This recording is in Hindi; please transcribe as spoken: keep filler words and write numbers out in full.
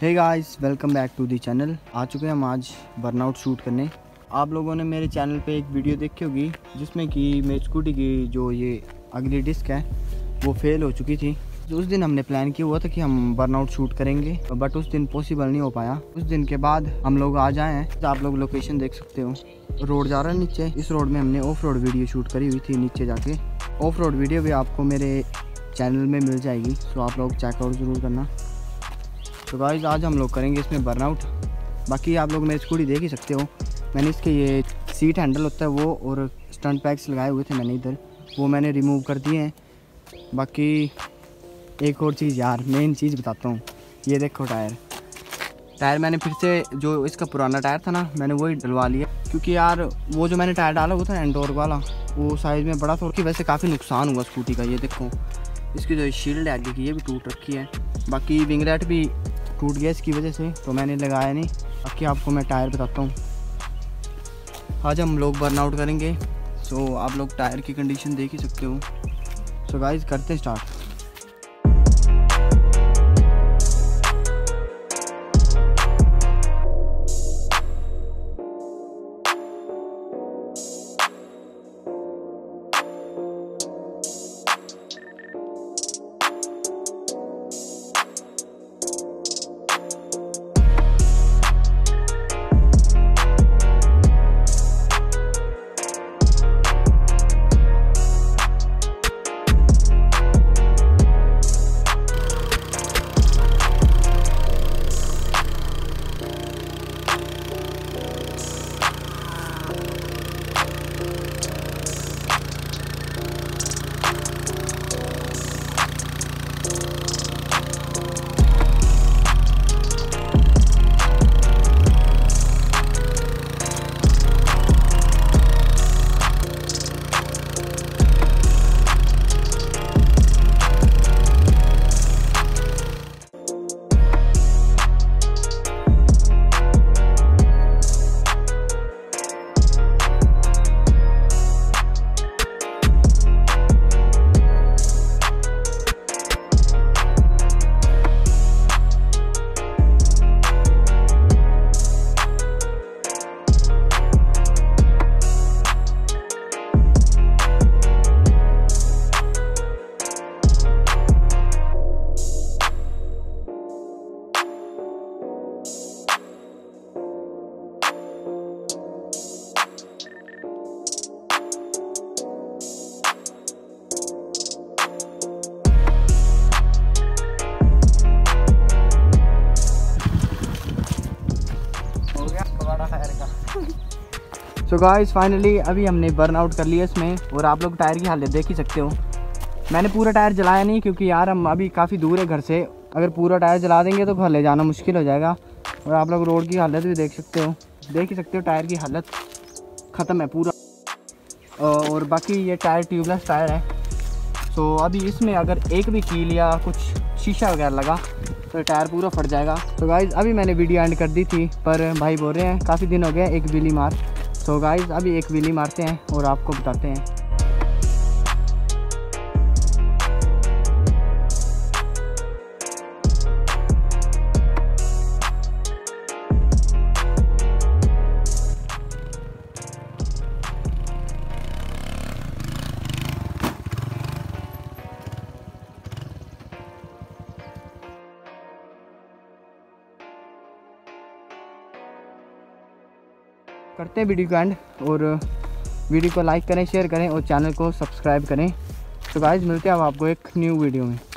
Hey guys, welcome back to the channel. आ चुके हैं हम आज बर्नआउट शूट करने। आप लोगों ने मेरे चैनल पे एक वीडियो देखी होगी जिसमें कि मेरी स्कूटी की जो ये अगली डिस्क है वो फेल हो चुकी थी। तो उस दिन हमने प्लान किया हुआ था कि हम बर्नआउट शूट करेंगे, बट उस दिन पॉसिबल नहीं हो पाया। उस दिन के बाद हम लोग आ जाए हैं, तो आप लोग लोकेशन देख सकते हो। रोड जा रहा है नीचे, इस रोड में हमने ऑफ रोड वीडियो शूट करी हुई थी नीचे जाके। ऑफ रोड वीडियो भी आपको मेरे चैनल में मिल जाएगी, तो आप लोग चेकआउट ज़रूर करना। तो गाइस आज हम लोग करेंगे इसमें बर्नआउट। बाकी आप लोग मेरी स्कूटी देख ही सकते हो, मैंने इसके ये सीट हैंडल होता है वो और स्टंट पैक्स लगाए हुए थे मैंने इधर, वो मैंने रिमूव कर दिए हैं। बाकी एक और चीज़ यार, मेन चीज़ बताता हूँ। ये देखो टायर टायर मैंने फिर से, जो इसका पुराना टायर था ना, मैंने वही डलवा लिया, क्योंकि यार वो जो मैंने टायर डाला हुआ था एंटोर्क वाला, वो साइज़ में बड़ा था और की वजह से काफ़ी नुकसान हुआ स्कूटी का। ये देखो इसकी जो शील्ड है आगे की, ये भी टूट रखी है। बाकी विंग रैट भी टूट गया इसकी वजह से, तो मैंने लगाया नहीं। बाकी आपको मैं टायर बताता हूँ। आज हम लोग बर्नआउट करेंगे, सो आप लोग टायर की कंडीशन देख ही सकते हो। सो गाइस करते हैं स्टार्ट। सो गाइस फाइनली अभी हमने बर्नआउट कर लिया इसमें, और आप लोग टायर की हालत देख ही सकते हो। मैंने पूरा टायर जलाया नहीं, क्योंकि यार हम अभी काफ़ी दूर है घर से, अगर पूरा टायर जला देंगे तो घर ले जाना मुश्किल हो जाएगा। और आप लोग रोड की हालत भी देख सकते हो, देख ही सकते हो टायर की हालत ख़त्म है पूरा। और बाकी ये टायर ट्यूबलेस टायर है, सो अभी इसमें अगर एक भी कील या कुछ शीशा वगैरह लगा तो टायर पूरा फट जाएगा। तो गाइज़ अभी मैंने वीडियो एंड कर दी थी, पर भाई बोल रहे हैं काफ़ी दिन हो गए एक व्हीली मार। सो गाइज़ अभी एक व्हीली मारते हैं और आपको बताते हैं। करते हैं वीडियो को एंड, और वीडियो को लाइक करें, शेयर करें और चैनल को सब्सक्राइब करें। तो गाइस मिलते हैं अब आपको एक न्यू वीडियो में।